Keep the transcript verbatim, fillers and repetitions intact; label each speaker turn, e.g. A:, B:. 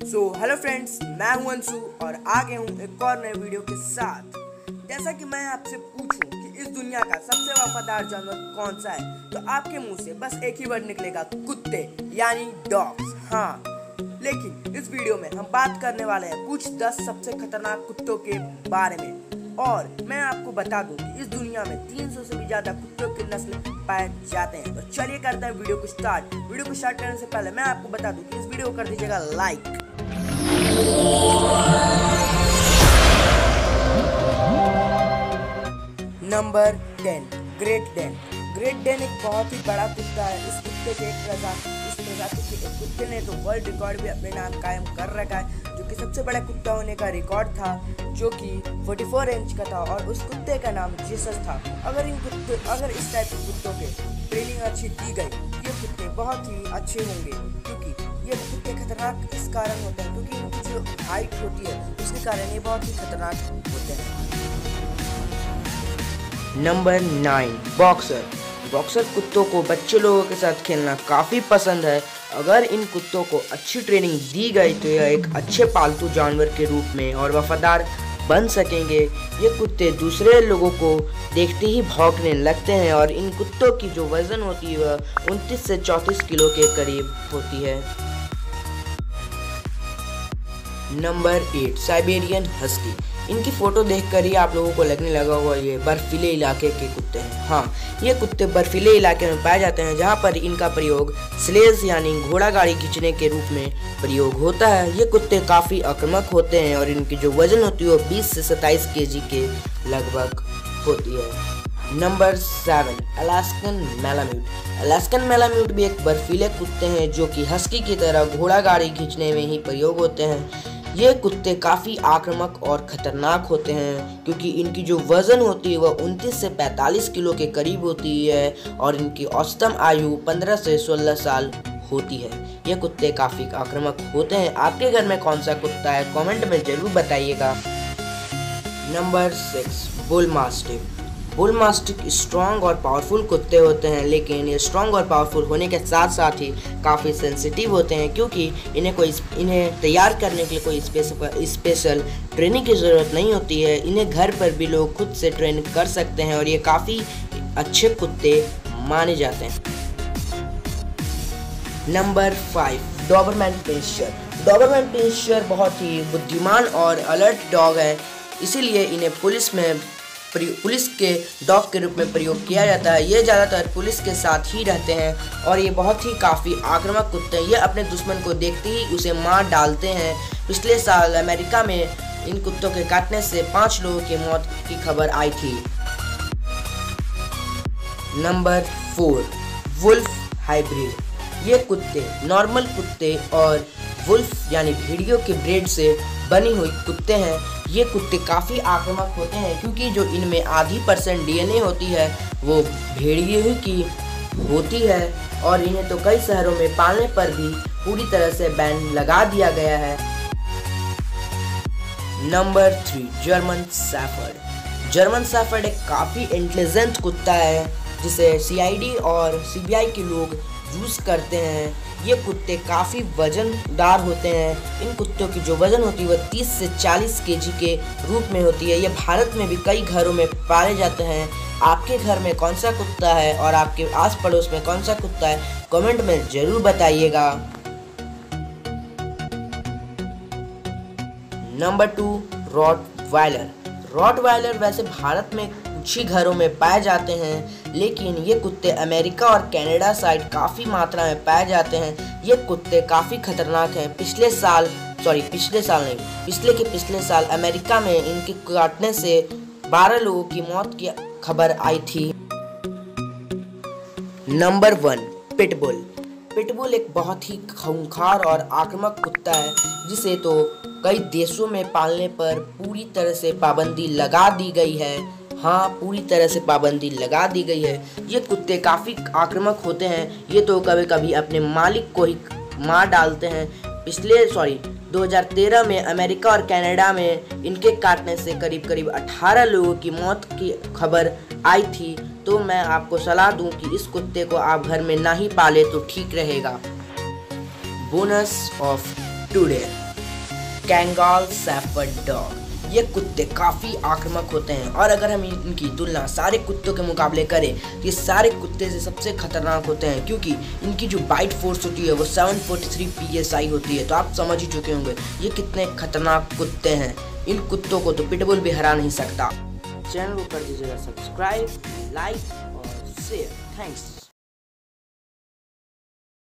A: So hello friends, मैं हूं अंशु और आ गया हूं एक और नए वीडियो के साथ। जैसा कि मैं आपसे पूछूं कि इस दुनिया का सबसे वफादार जानवर कौन सा है, तो आपके मुंह से बस एक ही वर्ड निकलेगा, कुत्ते, यानी डॉग्स। हाँ, लेकिन इस वीडियो में हम बात करने वाले हैं कुछ दस सबसे खतरनाक कुत्तों के बारे में। और मैं आपको बता दूं कि इस दुनिया में तीन सौ से भी ज्यादा कुत्तों की नस्ल पाए जाते हैं। तो चलिए करते हैं वीडियो को स्टार्ट। वीडियो को स्टार्ट करने से पहले मैं आपको बता दूं कि इस वीडियो को कर दीजिएगा like. Number ten, great Dane. Great Dane एक बहुत ही बड़ा कुत्ता है। इस कुत्ते के एक प्रजाति इस प्रजाति के एक कुत्ते ने तो वर्ल्ड रिकॉर्ड भी अपने नाम कायम कर रखा है, जो कि सबसे बड़ा कुत्ता होने का रिकॉर्ड था, जो कि चौवालीस इंच का था और उस कुत्ते का नाम जीसस था। अगर इन कुत्ते अगर इस टाइप के कुत्तों के ट्रेनिंग अच्छी दी गई, ये कुत्ते बहुत ही अच्छे होंगे, क्योंकि ये कुत्ते खतरनाक इस कारण होते हैं क्योंकि इनकी जो हाइट होती है उसके कारण ये बहुत ही खतरनाक होते हैं। Number nine, boxer. बॉक्सर कुत्तों को बच्चे लोगों के साथ खेलना काफ़ी पसंद है। अगर इन कुत्तों को अच्छी ट्रेनिंग दी गई तो यह एक अच्छे पालतू जानवर के रूप में और वफादार बन सकेंगे। ये कुत्ते दूसरे लोगों को देखते ही भौंकने लगते हैं और इन कुत्तों की जो वजन होती है वह उनतीस से चौंतीस किलो के करीब होती है। Number eight, Siberian husky. इनकी फोटो देखकर ही आप लोगों को लगने लगा होगा ये बर्फीले इलाके के कुत्ते हैं। हाँ, ये कुत्ते बर्फीले इलाके में पाए जाते हैं, जहाँ पर इनका प्रयोग स्लेज यानी घोड़ा गाड़ी खींचने के रूप में प्रयोग होता है। ये कुत्ते काफ़ी आक्रामक होते हैं और इनकी जो वजन होती है वो बीस से सत्ताईस केजी के लगभग होती है। Number seven, Alaskan malamute. Alaskan malamute भी एक बर्फीले कुत्ते हैं जो कि हस्की की तरह घोड़ा गाड़ी खींचने में ही प्रयोग होते हैं। ये कुत्ते काफ़ी आक्रामक और ख़तरनाक होते हैं क्योंकि इनकी जो वज़न होती है वह उनतीस से पैंतालीस किलो के करीब होती है और इनकी औसतन आयु पंद्रह से सोलह साल होती है। ये कुत्ते काफ़ी आक्रामक होते हैं। आपके घर में कौन सा कुत्ता है, कमेंट में ज़रूर बताइएगा। Number six, bull mastiff. Bull mastiff strong और पावरफुल कुत्ते होते हैं, लेकिन ये स्ट्रॉन्ग और पावरफुल होने के साथ साथ ही काफ़ी सेंसिटिव होते हैं क्योंकि इन्हें कोई इन्हें तैयार करने के लिए कोई स्पेशल स्पेशल ट्रेनिंग की ज़रूरत नहीं होती है। इन्हें घर पर भी लोग खुद से ट्रेन कर सकते हैं और ये काफ़ी अच्छे कुत्ते माने जाते हैं। Number five, Doberman pinscher. Doberman pinscher बहुत ही बुद्धिमान और अलर्ट डॉग है, इसीलिए इन्हें पुलिस में पुलिस के डॉग के रूप में प्रयोग किया जाता है। ये ज़्यादातर पुलिस के साथ ही रहते हैं और ये बहुत ही काफ़ी आक्रामक कुत्ते हैं। ये अपने दुश्मन को देखते ही उसे मार डालते हैं। पिछले साल अमेरिका में इन कुत्तों के काटने से पाँच लोगों की मौत की खबर आई थी। Number four, wolf hybrid. ये कुत्ते नॉर्मल कुत्ते और वुल्फ यानी भेड़ियों के ब्रीड से बनी हुई कुत्ते हैं। ये कुत्ते काफ़ी आक्रामक होते हैं क्योंकि जो इनमें आधी परसेंट डीएनए होती है वो भेड़ियों की होती है और इन्हें तो कई शहरों में पालने पर भी पूरी तरह से बैन लगा दिया गया है। Number three, German shepherd. German shepherd एक काफ़ी इंटेलिजेंट कुत्ता है जिसे सीआईडी और सीबीआई के लोग यूज़ करते हैं। ये कुत्ते काफ़ी वजनदार होते हैं। इन कुत्तों की जो वज़न होती है वह तीस से चालीस केजी के रूप में होती है। ये भारत में भी कई घरों में पाले जाते हैं। आपके घर में कौन सा कुत्ता है और आपके आस पड़ोस में कौन सा कुत्ता है, कमेंट में ज़रूर बताइएगा। Number two, Rottweiler. रॉटवाइलर वैसे भारत में कुछ ही घरों में पाए जाते हैं, लेकिन ये कुत्ते अमेरिका और कनाडा साइड काफ़ी मात्रा में पाए जाते हैं। ये कुत्ते काफ़ी खतरनाक हैं। पिछले साल सॉरी पिछले साल नहीं पिछले के पिछले साल अमेरिका में इनके काटने से बारह लोगों की मौत की खबर आई थी। Number one, pitbull. पिटबुल एक बहुत ही खूंखार और आक्रामक कुत्ता है जिसे तो कई देशों में पालने पर पूरी तरह से पाबंदी लगा दी गई है। हाँ, पूरी तरह से पाबंदी लगा दी गई है। ये कुत्ते काफ़ी आक्रामक होते हैं। ये तो कभी कभी अपने मालिक को ही मार डालते हैं। पिछले सॉरी दो हज़ार तेरह में अमेरिका और कनाडा में इनके काटने से करीब करीब अठारह लोगों की मौत की खबर आई थी। तो मैं आपको सलाह दूं कि इस कुत्ते को आप घर में ना ही पाले तो ठीक रहेगा। Bonus of today. Kangal shepherd dog. ये कुत्ते काफ़ी आक्रामक होते हैं और अगर हम इनकी तुलना सारे कुत्तों के मुकाबले करें तो ये सारे कुत्ते से सबसे खतरनाक होते हैं, क्योंकि इनकी जो बाइट फोर्स होती है वो सात सौ तैंतालीस पी एस आई होती है। तो आप समझ ही चुके होंगे ये कितने खतरनाक कुत्ते हैं। इन कुत्तों को तो पिटबुल भी हरा नहीं सकता। चैनल को कर दीजिएगा सब्सक्राइब, लाइक और शेयर। थैंक्स।